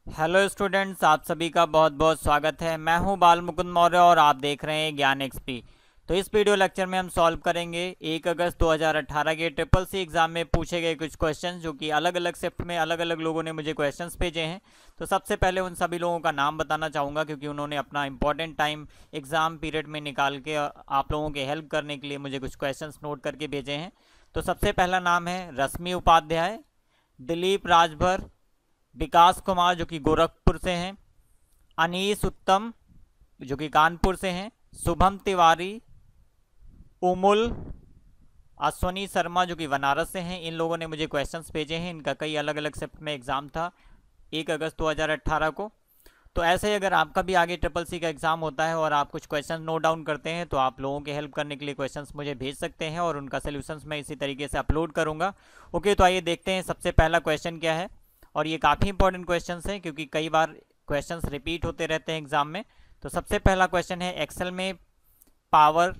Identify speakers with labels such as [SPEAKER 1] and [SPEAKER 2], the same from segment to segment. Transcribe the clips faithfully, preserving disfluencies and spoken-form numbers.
[SPEAKER 1] Hello students, आप सभी का बहुत बहुत स्वागत है। मैं हूं बाल मुकुंद मौर्य और आप देख रहे हैं ज्ञान एक्सपी। तो इस वीडियो लेक्चर में हम सॉल्व करेंगे एक अगस्त दो हज़ार अठारह के ट्रिपल सी एग्जाम में पूछे गए कुछ क्वेश्चंस, जो कि अलग अलग शिफ्ट में अलग अलग लोगों ने मुझे क्वेश्चंस भेजे हैं। तो सबसे पहले उन सभी लोगों का नाम बताना चाहूँगा, क्योंकि उन्होंने अपना इंपॉर्टेंट टाइम एग्जाम पीरियड में निकाल के आप लोगों के हेल्प करने के लिए मुझे कुछ क्वेश्चंस नोट करके भेजे हैं। तो सबसे पहला नाम है रश्मि उपाध्याय, दिलीप राजभर, विकास कुमार जो कि गोरखपुर से हैं, अनीस उत्तम जो कि कानपुर से हैं, शुभम तिवारी, उमुल, अश्वनी शर्मा जो कि बनारस से हैं। इन लोगों ने मुझे क्वेश्चंस भेजे हैं। इनका कई अलग अलग शिफ्ट में एग्जाम था एक अगस्त दो हज़ार अठारह को। तो ऐसे ही अगर आपका भी आगे ट्रिपल सी का एग्जाम होता है और आप कुछ क्वेश्चन नोट डाउन करते हैं, तो आप लोगों के हेल्प करने के लिए क्वेश्चंस मुझे भेज सकते हैं और उनका सोल्यूशंस मैं इसी तरीके से अपलोड करूंगा। ओके, तो आइए देखते हैं सबसे पहला क्वेश्चन क्या है। और ये काफ़ी इंपॉर्टेंट क्वेश्चन है, क्योंकि कई बार क्वेश्चंस रिपीट होते रहते हैं एग्जाम में। तो सबसे पहला क्वेश्चन है, एक्सेल में पावर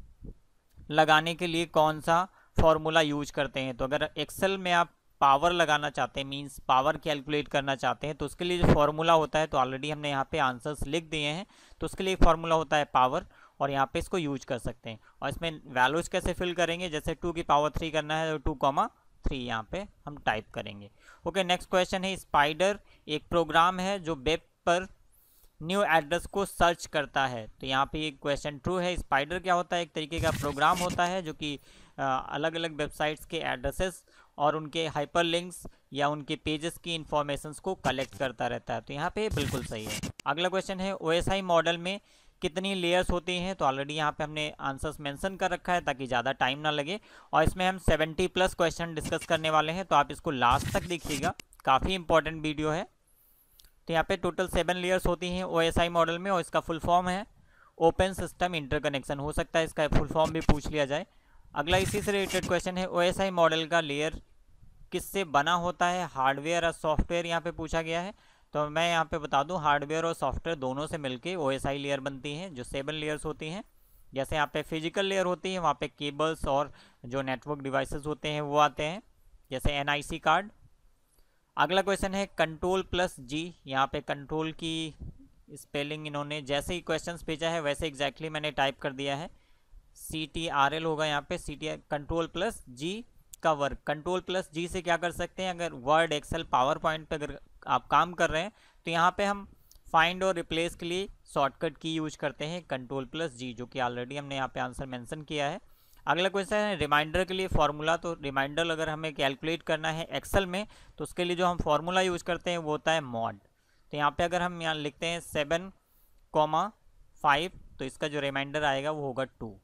[SPEAKER 1] लगाने के लिए कौन सा फॉर्मूला यूज करते हैं। तो अगर एक्सेल में आप पावर लगाना चाहते हैं, मींस पावर कैलकुलेट करना चाहते हैं, तो उसके लिए जो फॉर्मूला होता है, तो ऑलरेडी हमने यहाँ पे आंसर्स लिख दिए हैं। तो उसके लिए एक फॉर्मूला होता है पावर, और यहाँ पे इसको यूज कर सकते हैं। और इसमें वैल्यूज कैसे फिल करेंगे, जैसे टू की पावर थ्री करना है तो टू कॉमा थ्री यहाँ पे हम टाइप करेंगे। ओके, नेक्स्ट क्वेश्चन है, स्पाइडर एक प्रोग्राम है जो वेब पर न्यू एड्रेस को सर्च करता है। तो यहाँ पे ये क्वेश्चन ट्रू है। स्पाइडर क्या होता है, एक तरीके का प्रोग्राम होता है जो कि अलग अलग वेबसाइट्स के एड्रेसेस और उनके हाइपरलिंक्स या उनके पेजेस की इंफॉर्मेशंस को कलेक्ट करता रहता है। तो यहाँ पे बिल्कुल सही है। अगला क्वेश्चन है, ओएसआई मॉडल में कितनी लेयर्स होती हैं। तो ऑलरेडी यहाँ पे हमने आंसर्स मेंशन कर रखा है ताकि ज़्यादा टाइम ना लगे। और इसमें हम सेवेंटी प्लस क्वेश्चन डिस्कस करने वाले हैं, तो आप इसको लास्ट तक देखिएगा, काफ़ी इंपॉर्टेंट वीडियो है। तो यहाँ पे टोटल सेवन लेयर्स होती हैं ओएसआई मॉडल में, और इसका फुल फॉर्म है ओपन सिस्टम इंटरकनेक्शन। हो सकता है इसका फुल फॉर्म भी पूछ लिया जाए। अगला इसी से रिलेटेड क्वेश्चन है, ओएसआई मॉडल का लेयर किससे बना होता है, हार्डवेयर और सॉफ्टवेयर यहाँ पे पूछा गया है। तो मैं यहाँ पे बता दूँ, हार्डवेयर और सॉफ्टवेयर दोनों से मिलके ओएसआई लेयर बनती हैं, जो सेवन लेयर्स होती हैं। जैसे यहाँ पे फिजिकल लेयर होती है, वहाँ पे केबल्स और जो नेटवर्क डिवाइसेस होते हैं वो आते हैं, जैसे एनआईसी कार्ड। अगला क्वेश्चन है, कंट्रोल प्लस जी। यहाँ पे कंट्रोल की स्पेलिंग इन्होंने जैसे ही क्वेश्चंस भेजा है वैसे एग्जैक्टली मैंने टाइप कर दिया है, सी टी आर एल होगा यहाँ पे, सी टी कंट्रोल प्लस जी का वर्क। कंट्रोल प्लस जी से क्या कर सकते हैं, अगर वर्ड एक्सेल पावर पॉइंट पर अगर आप काम कर रहे हैं, तो यहाँ पे हम फाइंड और रिप्लेस के लिए शॉर्टकट की यूज करते हैं कंट्रोल प्लस जी, जो कि ऑलरेडी हमने यहाँ पे आंसर मेंशन किया है। अगला क्वेश्चन है, रिमाइंडर के लिए फॉर्मूला। तो रिमाइंडर अगर हमें कैलकुलेट करना है एक्सेल में, तो उसके लिए जो हम फॉर्मूला यूज करते हैं वो होता है मॉड। तो यहाँ पे अगर हम यहाँ लिखते हैं सेवन कॉमा फाइव, तो इसका जो रिमाइंडर आएगा वो होगा टू।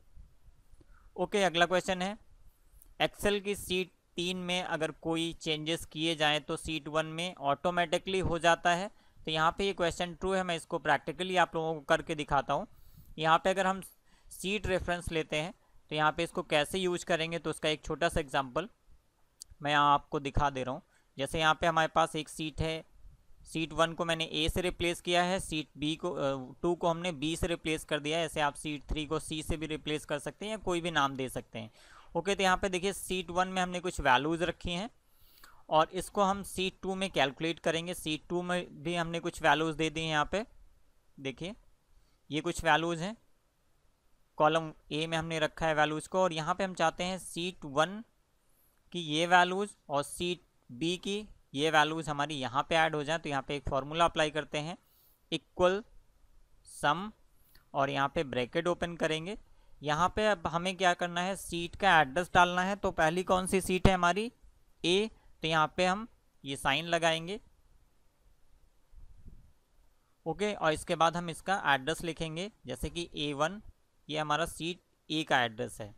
[SPEAKER 1] ओके, अगला क्वेश्चन है, एक्सेल की सीट तीन में अगर कोई चेंजेस किए जाएँ तो सीट वन में ऑटोमेटिकली हो जाता है। तो यहाँ पे ये क्वेश्चन ट्रू है। मैं इसको प्रैक्टिकली आप लोगों को करके दिखाता हूँ। यहाँ पे अगर हम सीट रेफरेंस लेते हैं, तो यहाँ पे इसको कैसे यूज करेंगे, तो उसका एक छोटा सा एग्जांपल मैं यहाँ आपको दिखा दे रहा हूँ। जैसे यहाँ पे हमारे पास एक सीट है, सीट वन को मैंने ए से रिप्लेस किया है, सीट बी को टू को हमने बी से रिप्लेस कर दिया है। ऐसे आप सीट थ्री को सी से भी रिप्लेस कर सकते हैं या कोई भी नाम दे सकते हैं। ओके, तो यहाँ पे देखिए सीट वन में हमने कुछ वैल्यूज़ रखी हैं और इसको हम सीट टू में कैलकुलेट करेंगे। सीट टू में भी हमने कुछ वैल्यूज़ दे दी हैं। यहाँ पे देखिए ये कुछ वैल्यूज़ हैं, कॉलम ए में हमने रखा है वैल्यूज़ को, और यहाँ पे हम चाहते हैं सीट वन की ये वैल्यूज़ और सीट बी की ये वैल्यूज़ हमारी यहाँ पे ऐड हो जाए। तो यहाँ पे एक फॉर्मूला अप्लाई करते हैं, इक्वल सम, और यहाँ पे ब्रैकेट ओपन करेंगे। यहाँ पे अब हमें क्या करना है, सीट का एड्रेस डालना है। तो पहली कौन सी सीट है हमारी, ए। तो यहाँ पे हम ये साइन लगाएंगे। ओके, और इसके बाद हम इसका एड्रेस लिखेंगे, जैसे कि ए वन, ये हमारा सीट ए का एड्रेस है,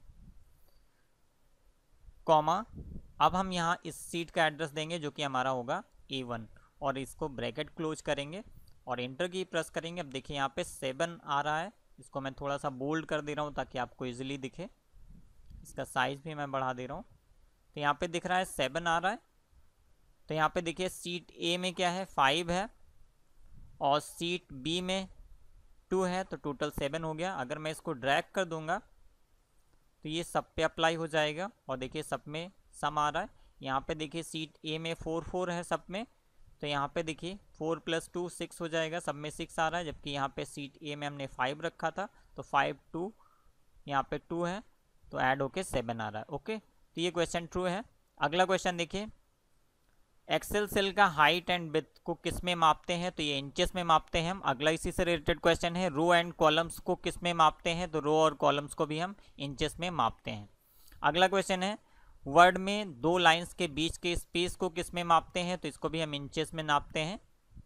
[SPEAKER 1] कॉमा। अब हम यहाँ इस सीट का एड्रेस देंगे जो कि हमारा होगा ए वन, और इसको ब्रैकेट क्लोज करेंगे और एंटर की प्रेस करेंगे। अब देखिए यहाँ पे सेवन आ रहा है, इसको मैं थोड़ा सा बोल्ड कर दे रहा हूँ ताकि आपको इजीली दिखे। इसका साइज भी मैं बढ़ा दे रहा हूँ। तो यहाँ पे दिख रहा है सेवन आ रहा है। तो यहाँ पे देखिए सीट ए में क्या है, फाइव है, और सीट बी में टू है, तो टोटल सेवन हो गया। अगर मैं इसको ड्रैग कर दूंगा तो ये सब पे अप्लाई हो जाएगा, और देखिए सब में सम आ रहा है। यहाँ पे देखिए सीट ए में फोर फोर है सब में, तो यहाँ पे देखिए फोर प्लस टू सिक्स हो जाएगा, सब में सिक्स आ रहा है, जबकि यहाँ पे सीट ए में हमने फाइव रखा था, तो फाइव टू यहाँ पे टू है, तो ऐड होके सेवन आ रहा है। ओके, तो ये क्वेश्चन ट्रू है। अगला क्वेश्चन देखिए, एक्सेल सेल का हाइट एंड विड्थ को किस में मापते हैं, तो ये इंचेस में मापते हैं हम। अगला इसी से रिलेटेड क्वेश्चन है, रो एंड कॉलम्स को किस में मापते हैं, तो रो और कॉलम्स को भी हम इंचेस में मापते हैं। अगला क्वेश्चन है, वर्ड में दो लाइंस के बीच के स्पेस को किस में मापते हैं, तो इसको भी हम इंचेस में नापते हैं।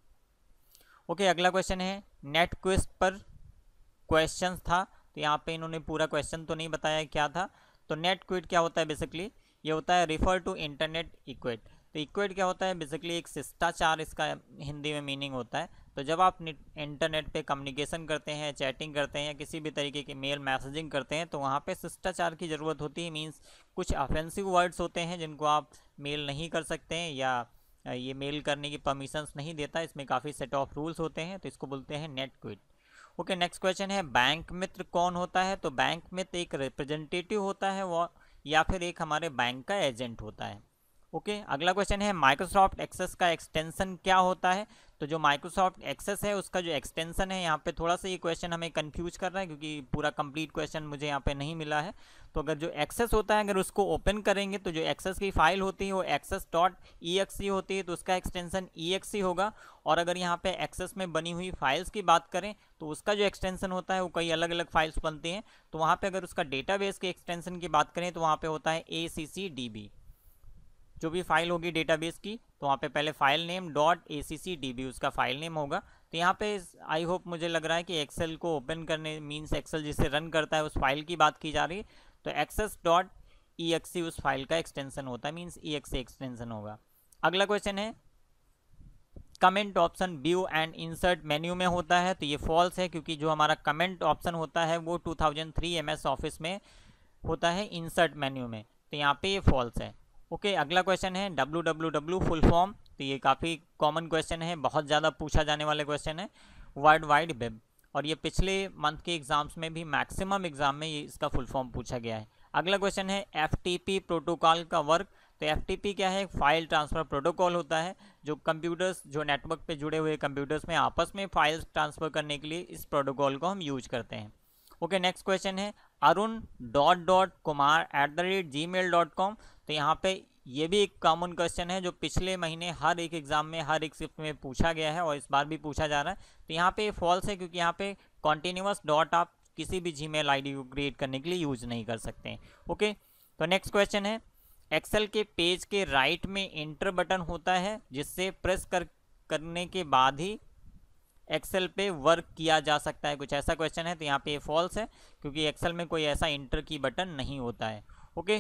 [SPEAKER 1] ओके, अगला क्वेश्चन है, नेट क्विज पर क्वेश्चन था, तो यहाँ पे इन्होंने पूरा क्वेश्चन तो नहीं बताया क्या था। तो नेट क्विट क्या होता है, बेसिकली ये होता है रिफर टू इंटरनेट इक्वेट। तो इक्वेट क्या होता है, बेसिकली एक शिष्टाचार इसका हिंदी में मीनिंग होता है। तो जब आप इंटरनेट पे कम्युनिकेशन करते हैं, चैटिंग करते हैं, या किसी भी तरीके की मेल मैसेजिंग करते हैं, तो वहाँ पे शिष्टाचार की ज़रूरत होती है। मीन्स कुछ ऑफेंसिव वर्ड्स होते हैं जिनको आप मेल नहीं कर सकते हैं, या ये मेल करने की परमिशंस नहीं देता, इसमें काफ़ी सेट ऑफ रूल्स होते हैं, तो इसको बोलते हैं netiquette. Okay, next question है, बैंक मित्र कौन होता है, तो बैंक मित्र एक रिप्रेजेंटेटिव होता है वो, या फिर एक हमारे बैंक का एजेंट होता है। ओके okay, अगला क्वेश्चन है, माइक्रोसॉफ्ट एक्सेस का एक्सटेंशन क्या होता है, तो जो माइक्रोसॉफ्ट एक्सेस है उसका जो एक्सटेंशन है, यहाँ पे थोड़ा सा ये क्वेश्चन हमें कंफ्यूज कर रहा है क्योंकि पूरा कंप्लीट क्वेश्चन मुझे यहाँ पे नहीं मिला है। तो अगर जो एक्सेस होता है, अगर उसको ओपन करेंगे तो जो एक्सेस की फाइल होती है वो access dot E X E होती है, तो उसका एक्सटेंशन ई एक्स ई होगा। और अगर यहाँ पे एक्सेस में बनी हुई फाइल्स की बात करें तो उसका जो एक्सटेंशन होता है वो कई अलग अलग फाइल्स बनती हैं, तो वहाँ पे अगर उसका डेटाबेस के एक्सटेंशन की बात करें तो वहाँ पे होता है ए सी सी डी बी। जो भी फाइल होगी डेटाबेस की, तो वहाँ पे पहले file name dot A C C D B उसका फाइल नेम होगा। तो यहाँ पे आई होप मुझे लग रहा है कि एक्सेल को ओपन करने मीन्स एक्सेल जिसे रन करता है उस फाइल की बात की जा रही है। तो access dot E X E उस फाइल का एक्सटेंशन होता है, means E X E extension होगा। अगला क्वेश्चन है, comment option view and insert menu में होता है, तो ये फॉल्स है क्योंकि जो हमारा कमेंट ऑप्शन होता है वो two thousand three MS Office ऑफिस में होता है इंसर्ट मेन्यू में, तो यहाँ पे ये फॉल्स है। ओके okay, अगला क्वेश्चन है, W W W full form, तो ये काफ़ी कॉमन क्वेश्चन है, बहुत ज़्यादा पूछा जाने वाले क्वेश्चन है, वर्ल्ड वाइड वेब, और ये पिछले मंथ के एग्जाम्स में भी मैक्सिमम एग्जाम में ये इसका फुल फॉर्म पूछा गया है। अगला क्वेश्चन है, एफ टी पी प्रोटोकॉल का वर्क, तो एफ टी पी क्या है, फाइल ट्रांसफ़र प्रोटोकॉल होता है, जो कंप्यूटर्स जो नेटवर्क पे जुड़े हुए कंप्यूटर्स में आपस में फाइल्स ट्रांसफ़र करने के लिए इस प्रोटोकॉल को हम यूज करते हैं। ओके, नेक्स्ट क्वेश्चन है, Arun dot dot Kumar at the rate Gmail dot com, तो यहाँ पे ये भी एक कॉमन क्वेश्चन है जो पिछले महीने हर एक एग्जाम में हर एक शिफ्ट में पूछा गया है और इस बार भी पूछा जा रहा है। तो यहाँ पे फॉल्स है क्योंकि यहाँ पे कॉन्टिन्यूस डॉट आप किसी भी जीमेल आईडी को क्रिएट करने के लिए यूज नहीं कर सकते हैं। ओके, तो नेक्स्ट क्वेश्चन है, एक्सेल के पेज के राइट में इंटर बटन होता है जिससे प्रेस कर करने के बाद ही एक्सेल पे वर्क किया जा सकता है, कुछ ऐसा क्वेश्चन है। तो यहाँ पे फॉल्स है क्योंकि एक्सेल में कोई ऐसा इंटर की बटन नहीं होता है। ओके,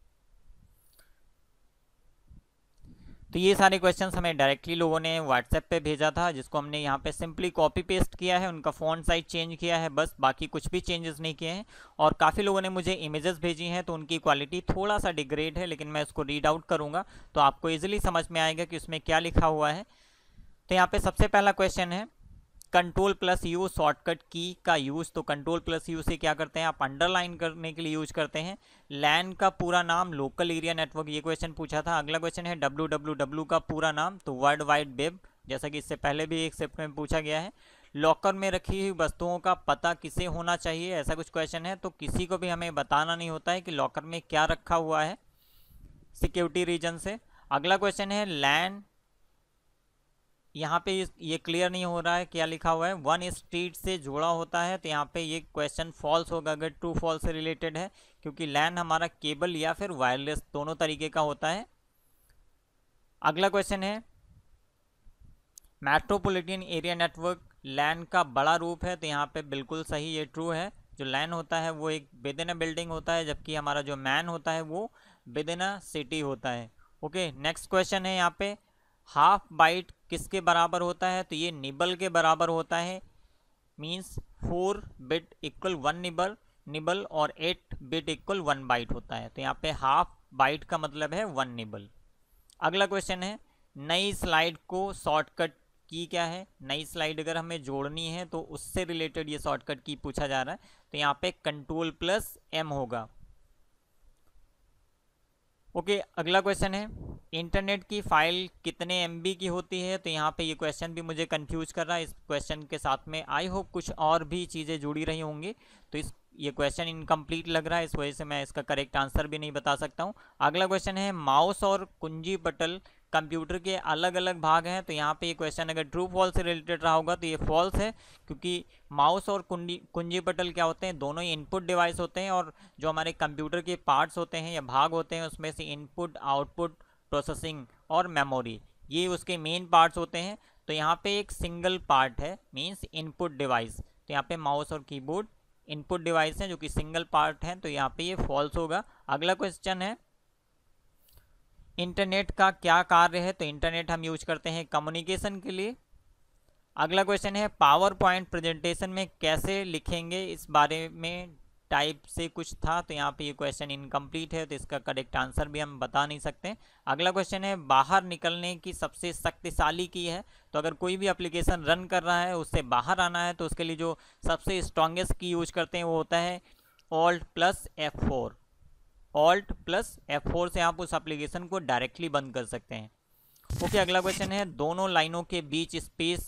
[SPEAKER 1] तो ये सारे क्वेश्चंस हमें डायरेक्टली लोगों ने व्हाट्सएप पे भेजा था, जिसको हमने यहाँ पे सिंपली कॉपी पेस्ट किया है, उनका फॉन्ट साइज चेंज किया है, बस बाकी कुछ भी चेंजेस नहीं किए हैं। और काफ़ी लोगों ने मुझे इमेजेस भेजी हैं तो उनकी क्वालिटी थोड़ा सा डिग्रेड है, लेकिन मैं इसको रीड आउट करूँगा तो आपको ईजिली समझ में आएगा कि उसमें क्या लिखा हुआ है। तो यहाँ पर सबसे पहला क्वेश्चन है, कंट्रोल प्लस यू शॉर्टकट की का यूज़, तो कंट्रोल प्लस यू से क्या करते हैं आप, अंडरलाइन करने के लिए यूज करते हैं। लैन का पूरा नाम लोकल एरिया नेटवर्क, ये क्वेश्चन पूछा था। अगला क्वेश्चन है, डब्ल्यू डब्ल्यू डब्ल्यू का पूरा नाम, तो वर्ल्ड वाइड वेब, जैसा कि इससे पहले भी एक शिफ्ट में पूछा गया है। लॉकर में रखी हुई वस्तुओं का पता किसे होना चाहिए, ऐसा कुछ क्वेश्चन है। तो किसी को भी हमें बताना नहीं होता है कि लॉकर में क्या रखा हुआ है सिक्योरिटी रीजन से। अगला क्वेश्चन है, लैन, यहाँ पे ये क्लियर नहीं हो रहा है क्या लिखा हुआ है, वन स्ट्रीट से जुड़ा होता है, तो यहाँ पे ये क्वेश्चन फॉल्स होगा अगर ट्रू फॉल्स से रिलेटेड है, क्योंकि लैन हमारा केबल या फिर वायरलेस दोनों तरीके का होता है। अगला क्वेश्चन है, मेट्रोपॉलिटन एरिया नेटवर्क लैन का बड़ा रूप है, तो यहाँ पे बिल्कुल सही, ये ट्रू है। जो लैन होता है वो एक विद इन अ बिल्डिंग होता है, जबकि हमारा जो मैन होता है वो विद इन अ सिटी होता है। ओके, नेक्स्ट क्वेश्चन है, यहाँ पे हाफ बाइट किसके बराबर होता है, तो ये निबल के बराबर होता है, means four bit equal one nibble nibble और eight bit equal one byte होता है। तो यहाँ पे हाफ बाइट का मतलब है वन निबल। अगला क्वेश्चन है, नई स्लाइड को शॉर्टकट की क्या है, नई स्लाइड अगर हमें जोड़नी है तो उससे रिलेटेड ये शॉर्टकट की पूछा जा रहा है, तो यहाँ पे कंट्रोल प्लस एम होगा। ओके, अगला क्वेश्चन है इंटरनेट की फाइल कितने एमबी की होती है। तो यहाँ पे ये क्वेश्चन भी मुझे कंफ्यूज कर रहा है। इस क्वेश्चन के साथ में आई होप कुछ और भी चीज़ें जुड़ी रही होंगी, तो इस ये क्वेश्चन इनकम्प्लीट लग रहा है, इस वजह से मैं इसका करेक्ट आंसर भी नहीं बता सकता हूँ। अगला क्वेश्चन है माउस और कुंजी पटल कंप्यूटर के अलग अलग भाग हैं। तो यहाँ पे ये क्वेश्चन अगर ट्रू फॉल्स से रिलेटेड रहा होगा तो ये फॉल्स है, क्योंकि माउस और कुंजी कुंजी पटल क्या होते हैं, दोनों ही इनपुट डिवाइस होते हैं, और जो हमारे कंप्यूटर के पार्ट्स होते हैं या भाग होते हैं उसमें से इनपुट, आउटपुट, प्रोसेसिंग और मेमोरी, ये उसके मेन पार्ट्स होते हैं। तो यहाँ पे एक सिंगल पार्ट है, मीन्स इनपुट डिवाइस। तो यहाँ पे माउस और कीबोर्ड इनपुट डिवाइस हैं जो कि सिंगल पार्ट हैं, तो यहाँ पे ये फॉल्स होगा। अगला क्वेश्चन है इंटरनेट का क्या कार्य है। तो इंटरनेट हम यूज करते हैं कम्युनिकेशन के लिए। अगला क्वेश्चन है पावर पॉइंट प्रेजेंटेशन में कैसे लिखेंगे, इस बारे में टाइप से कुछ था, तो यहाँ पे ये क्वेश्चन इनकम्प्लीट है, तो इसका करेक्ट आंसर भी हम बता नहीं सकते। अगला क्वेश्चन है बाहर निकलने की सबसे शक्तिशाली की है। तो अगर कोई भी एप्लीकेशन रन कर रहा है, उससे बाहर आना है, तो उसके लिए जो सबसे स्ट्रॉन्गेस्ट की यूज करते हैं वो होता है alt plus F four. Alt plus F four से आप उस एप्लीकेशन को डायरेक्टली बंद कर सकते हैं। ओके, अगला क्वेश्चन है दोनों लाइनों के बीच स्पेस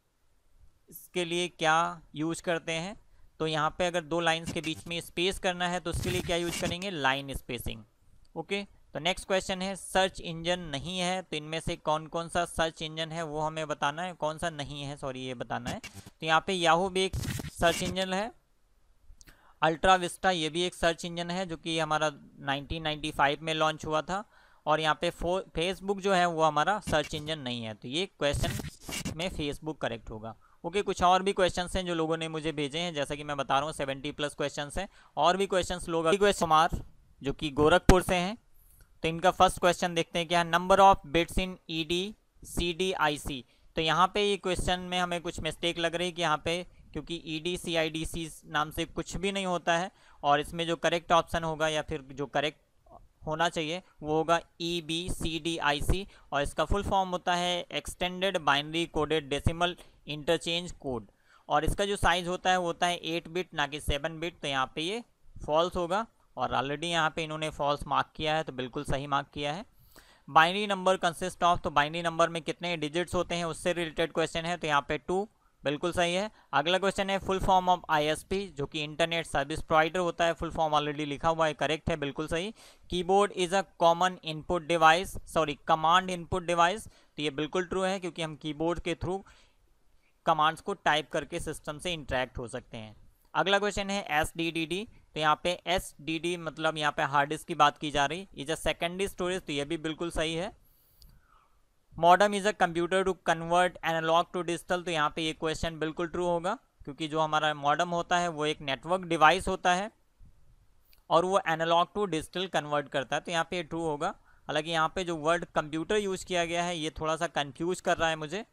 [SPEAKER 1] के लिए क्या यूज करते हैं। तो यहाँ पे अगर दो लाइंस के बीच में स्पेस करना है तो उसके लिए क्या यूज करेंगे, लाइन स्पेसिंग। ओके, तो नेक्स्ट क्वेश्चन है सर्च इंजन नहीं है, तो इनमें से कौन कौन सा सर्च इंजन है वो हमें बताना है, कौन सा नहीं है, सॉरी ये बताना है। तो यहाँ पे याहू भी एक सर्च इंजन है, अल्ट्रा विस्टा ये भी एक सर्च इंजन है जो कि हमारा नाइनटीन नाइंटी फाइव में लॉन्च हुआ था, और यहाँ पे फेसबुक जो है वो हमारा सर्च इंजन नहीं है। तो ये क्वेश्चन में फेसबुक करेक्ट होगा। ओके, कुछ और भी क्वेश्चंस हैं जो लोगों ने मुझे भेजे हैं, जैसा कि मैं बता रहा हूँ सेवेंटी प्लस क्वेश्चंस हैं, और भी क्वेश्चंस लोग कुमार जो कि गोरखपुर से हैं। तो इनका फर्स्ट क्वेश्चन देखते हैं क्या है, number of bits in E D C D I C. तो यहाँ पे ये क्वेश्चन में हमें कुछ मिस्टेक लग रही है कि यहाँ पे क्योंकि ई D C I D C नाम से कुछ भी नहीं होता है, और इसमें जो करेक्ट ऑप्शन होगा या फिर जो करेक्ट होना चाहिए वो होगा E B C D I सी, और इसका फुल फॉर्म होता है extended binary coded decimal interchange code, और इसका जो साइज होता है वो होता है एट बिट ना कि सेवन बिट। तो यहाँ पे ये फॉल्स होगा, और ऑलरेडी यहाँ पे इन्होंने फॉल्स मार्क किया है, तो बिल्कुल सही मार्क किया है। बाइनरी नंबर कंसिस्ट ऑफ, तो बाइनरी नंबर में कितने डिजिट्स होते हैं उससे रिलेटेड क्वेश्चन है, तो यहाँ पे टू, बिल्कुल सही है। अगला क्वेश्चन है full form of I S P जो कि इंटरनेट सर्विस प्रोवाइडर होता है, फुल फॉर्म ऑलरेडी लिखा हुआ है, करेक्ट है, बिल्कुल सही। Keyboard is a common input device, sorry command input device, तो ये बिल्कुल ट्रू है क्योंकि हम कीबोर्ड के थ्रू कमांड्स को टाइप करके सिस्टम से इंटरेक्ट हो सकते हैं। अगला क्वेश्चन है एस डी डी डी, तो यहाँ पे एस डी डी मतलब यहाँ पे हार्ड डिस्क की बात की जा रही, इज अ सेकेंडरी स्टोरेज, तो ये भी बिल्कुल सही है। Modem is a computer to convert analogue to digital, तो यहाँ पे ये क्वेश्चन बिल्कुल ट्रू होगा क्योंकि जो हमारा मॉडम होता है वो एक नेटवर्क डिवाइस होता है और वो एनालॉग टू डिजिटल कन्वर्ट करता है, तो यहाँ पे ये ट्रू होगा। हालांकि यहाँ पे जो वर्ड कंप्यूटर यूज किया गया है ये थोड़ा सा कंफ्यूज कर रहा है मुझे।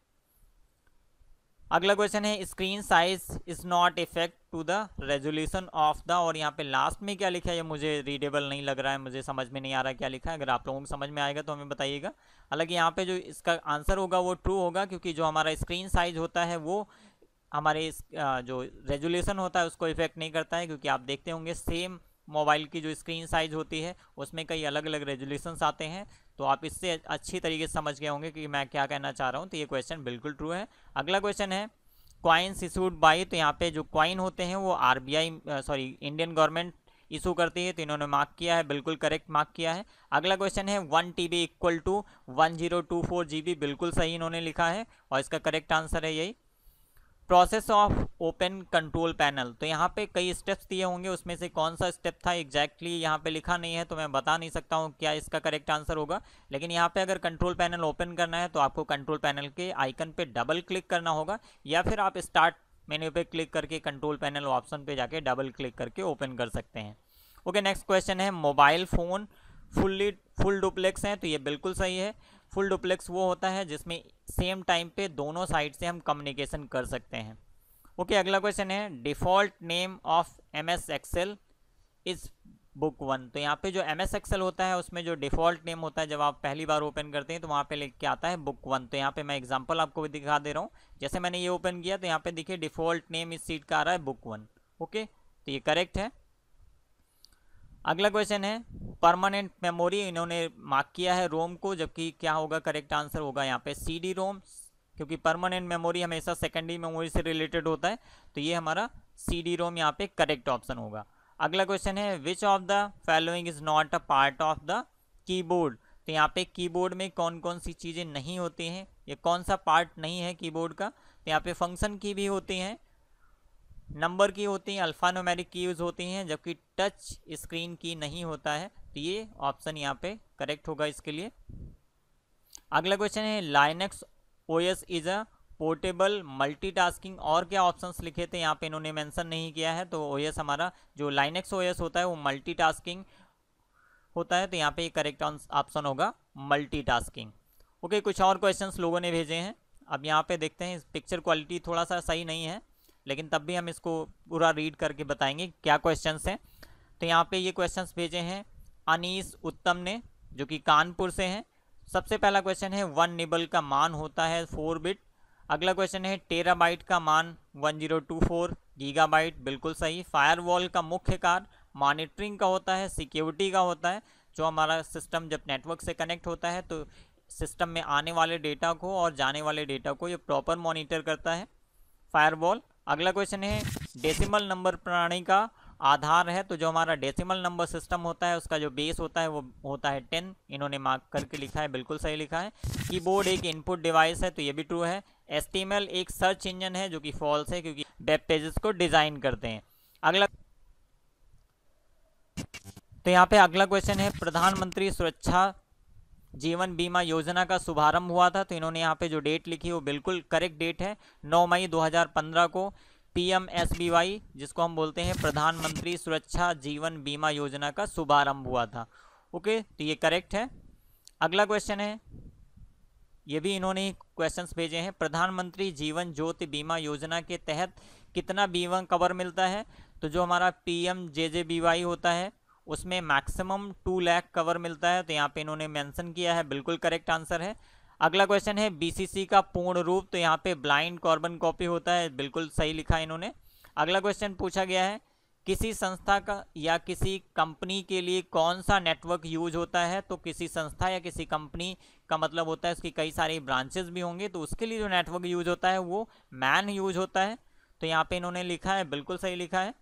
[SPEAKER 1] अगला क्वेश्चन है screen size is not effect to the resolution of the, और यहाँ पे लास्ट में क्या लिखा है ये मुझे रीडेबल नहीं लग रहा है, मुझे समझ में नहीं आ रहा है क्या लिखा है, अगर आप लोगों को समझ में आएगा तो हमें बताइएगा। हालांकि यहाँ पे जो इसका आंसर होगा वो ट्रू होगा क्योंकि जो हमारा स्क्रीन साइज होता है वो हमारे इस जो रेजोल्यूशन होता है उसको इफेक्ट नहीं करता है, क्योंकि आप देखते होंगे सेम मोबाइल की जो स्क्रीन साइज होती है उसमें कई अलग अलग रेजोल्यूशंस आते हैं, तो आप इससे अच्छी तरीके से समझ गए होंगे कि मैं क्या कहना चाह रहा हूँ, तो ये क्वेश्चन बिल्कुल ट्रू है। अगला क्वेश्चन है कॉइन्स इशूड बाई, तो यहाँ पे जो कॉइन होते हैं वो RBI sorry Indian government issue करती है, तो इन्होंने मार्क किया है, बिल्कुल करेक्ट मार्क किया है। अगला क्वेश्चन है one T B equal to one zero two four G B, बिल्कुल सही इन्होंने लिखा है और इसका करेक्ट आंसर है यही। Process of open control panel, तो यहाँ पे कई स्टेप्स दिए होंगे, उसमें से कौन सा स्टेप था एग्जैक्टली यहाँ पे लिखा नहीं है तो मैं बता नहीं सकता हूँ क्या इसका करेक्ट आंसर होगा, लेकिन यहाँ पे अगर कंट्रोल पैनल ओपन करना है तो आपको कंट्रोल पैनल के आइकन पे डबल क्लिक करना होगा, या फिर आप स्टार्ट मेन्यू पे क्लिक करके कंट्रोल पैनल ऑप्शन पे जाके डबल क्लिक करके ओपन कर सकते हैं। ओके, नेक्स्ट क्वेश्चन है mobile phone fully full duplex है, तो ये बिल्कुल सही है। फुल डुप्लेक्स वो होता है जिसमें सेम टाइम पे दोनों साइड से हम कम्युनिकेशन कर सकते हैं। ओके, अगला क्वेश्चन है default name of M S Excel is book one, तो यहाँ पे जो एम एस एक्सेल होता है उसमें जो डिफ़ॉल्ट नेम होता है जब आप पहली बार ओपन करते हैं तो वहाँ पे लिख के आता है बुक वन, तो यहाँ पे मैं एग्जांपल आपको भी दिखा दे रहा हूँ। जैसे मैंने ये ओपन किया तो यहाँ पे देखिए डिफ़ॉल्ट नेम इस सीट का आ रहा है बुक वन। ओके, तो ये करेक्ट है। अगला क्वेश्चन है परमानेंट मेमोरी इन्होंने मार्क किया है रोम को, जबकि क्या होगा करेक्ट आंसर होगा यहाँ पे सी डी रोम, क्योंकि परमानेंट मेमोरी हमेशा सेकेंडरी मेमोरी से रिलेटेड होता है, तो ये हमारा सी डी रोम यहाँ पे करेक्ट ऑप्शन होगा। अगला क्वेश्चन है which of the following is not a part of the keyboard, तो यहाँ पे कीबोर्ड में कौन कौन सी चीज़ें नहीं होती हैं, ये कौन सा पार्ट नहीं है कीबोर्ड का, तो यहाँ पे फंक्शन की भी होती हैं, नंबर की होती हैं, अल्फा न्यूमेरिक कीज होती हैं, जबकि टच स्क्रीन की नहीं होता है, तो ये ऑप्शन यहाँ पे करेक्ट होगा इसके लिए। अगला क्वेश्चन है Linux OS is a portable multitasking, और क्या ऑप्शंस लिखे थे यहाँ पे इन्होंने मेंशन नहीं किया है, तो ओएस हमारा जो लाइनक्स ओएस होता है वो मल्टीटास्किंग होता है, तो यहाँ पे करेक्ट ऑप्शन होगा मल्टीटास्किंग। ओके, कुछ और क्वेश्चंस लोगों ने भेजे हैं, अब यहाँ पे देखते हैं, पिक्चर क्वालिटी थोड़ा सा सही नहीं है, लेकिन तब भी हम इसको पूरा रीड करके बताएंगे क्या क्वेश्चंस हैं। तो यहाँ पे ये क्वेश्चंस भेजे हैं अनीस उत्तम ने, जो कि कानपुर से हैं। सबसे पहला क्वेश्चन है वन निबल का मान होता है फोर बिट। अगला क्वेश्चन है टेराबाइट का मान one zero two four gigabyte, बिल्कुल सही। फायरवॉल का मुख्य कार्य मॉनिटरिंग का होता है, सिक्योरिटी का होता है, जो हमारा सिस्टम जब नेटवर्क से कनेक्ट होता है तो सिस्टम में आने वाले डेटा को और जाने वाले डेटा को ये प्रॉपर मॉनिटर करता है फायरवॉल। अगला क्वेश्चन है डेसिमल नंबर प्रणाली का आधार है, तो जो हमारा डेसिमल नंबर सिस्टम होता है उसका जो बेस होता है वो होता है टेन, इन्होंने मार्क करके लिखा है, बिल्कुल सही लिखा है। कीबोर्ड एक इनपुट डिवाइस है, तो ये भी ट्रू है। एच टी एम एल एक सर्च इंजन है, जो कि फॉल्स है, क्योंकि वेब पेजेस को डिजाइन करते हैं। अगला तो यहाँ पे अगला क्वेश्चन है प्रधानमंत्री सुरक्षा जीवन बीमा योजना का शुभारंभ हुआ था, तो इन्होंने यहाँ पे जो डेट लिखी वो बिल्कुल करेक्ट डेट है, नौ मई दो हज़ार पंद्रह को P M S B Y, जिसको हम बोलते हैं प्रधानमंत्री सुरक्षा जीवन बीमा योजना का शुभारंभ हुआ था। ओके, तो ये करेक्ट है। अगला क्वेश्चन है, ये भी इन्होंने क्वेश्चंस भेजे हैं, प्रधानमंत्री जीवन ज्योति बीमा योजना के तहत कितना बीमा कवर मिलता है, तो जो हमारा P M J J B Y होता है उसमें मैक्सिमम टू लाख कवर मिलता है, तो यहाँ पे इन्होंने मेंशन किया है, बिल्कुल करेक्ट आंसर है। अगला क्वेश्चन है बी सी सी का पूर्ण रूप, तो यहाँ पे ब्लाइंड कार्बन कॉपी होता है, बिल्कुल सही लिखा है इन्होंने। अगला क्वेश्चन पूछा गया है किसी संस्था का या किसी कंपनी के लिए कौन सा नेटवर्क यूज होता है, तो किसी संस्था या किसी कंपनी का मतलब होता है उसकी कई सारी ब्रांचेस भी होंगे, तो उसके लिए जो नेटवर्क यूज होता है वो मैन यूज होता है, तो यहाँ पे इन्होंने लिखा है, बिल्कुल सही लिखा है।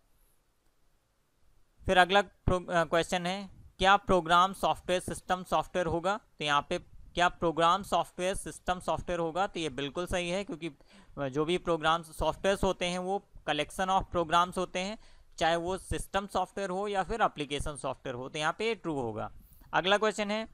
[SPEAKER 1] फिर अगला क्वेश्चन है क्या प्रोग्राम सॉफ्टवेयर सिस्टम सॉफ्टवेयर होगा, तो यहाँ पे क्या प्रोग्राम सॉफ्टवेयर सिस्टम सॉफ्टवेयर होगा, तो ये बिल्कुल सही है, क्योंकि जो भी प्रोग्राम सॉफ्टवेयर्स होते हैं वो कलेक्शन ऑफ प्रोग्राम्स होते हैं, चाहे वो सिस्टम सॉफ्टवेयर हो या फिर एप्लीकेशन सॉफ्टवेयर हो, तो यहाँ पे ट्रू होगा। अगला क्वेश्चन है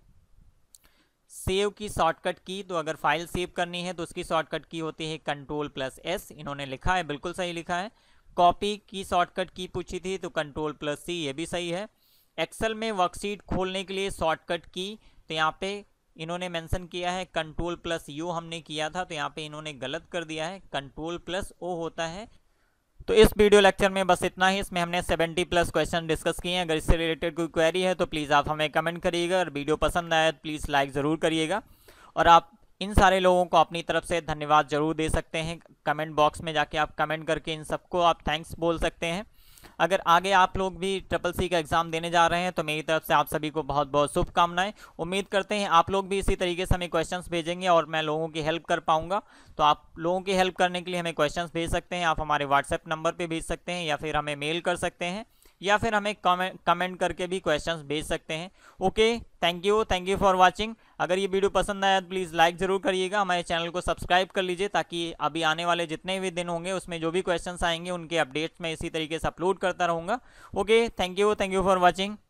[SPEAKER 1] सेव की शॉर्टकट की, तो अगर फाइल सेव करनी है तो उसकी शॉर्टकट की होती है कंट्रोल प्लस एस, इन्होंने लिखा है, बिल्कुल सही लिखा है। कॉपी की शॉर्टकट की पूछी थी तो कंट्रोल प्लस सी, ये भी सही है। एक्सेल में वर्कशीट खोलने के लिए शॉर्टकट की, तो यहाँ पे इन्होंने मेंशन किया है कंट्रोल प्लस यू हमने किया था, तो यहाँ पे इन्होंने गलत कर दिया है, कंट्रोल प्लस ओ होता है। तो इस वीडियो लेक्चर में बस इतना ही, इसमें हमने सत्तर प्लस क्वेश्चन डिस्कस किए हैं। अगर इससे रिलेटेड कोई क्वेरी है तो प्लीज़ आप हमें कमेंट करिएगा, और वीडियो पसंद आया तो प्लीज़ लाइक ज़रूर करिएगा, और आप इन सारे लोगों को अपनी तरफ से धन्यवाद जरूर दे सकते हैं। कमेंट बॉक्स में जाके आप कमेंट करके इन सबको आप थैंक्स बोल सकते हैं। अगर आगे आप लोग भी ट्रिपल सी का एग्ज़ाम देने जा रहे हैं तो मेरी तरफ से आप सभी को बहुत बहुत शुभकामनाएं। उम्मीद करते हैं आप लोग भी इसी तरीके से हमें क्वेश्चंस भेजेंगे और मैं लोगों की हेल्प कर पाऊंगा। तो आप लोगों की हेल्प करने के लिए हमें क्वेश्चंस भेज सकते हैं, आप हमारे व्हाट्सएप नंबर पर भेज सकते हैं, या फिर हमें मेल कर सकते हैं, या फिर हमें कमेंट कमेंट करके भी क्वेश्चंस भेज सकते हैं। Okay, thank you thank you for watching. अगर ये वीडियो पसंद आया तो प्लीज़ लाइक ज़रूर करिएगा, हमारे चैनल को सब्सक्राइब कर लीजिए, ताकि अभी आने वाले जितने भी दिन होंगे उसमें जो भी क्वेश्चंस आएंगे उनके अपडेट्स मैं इसी तरीके से अपलोड करता रहूँगा। Okay, thank you thank you for watching.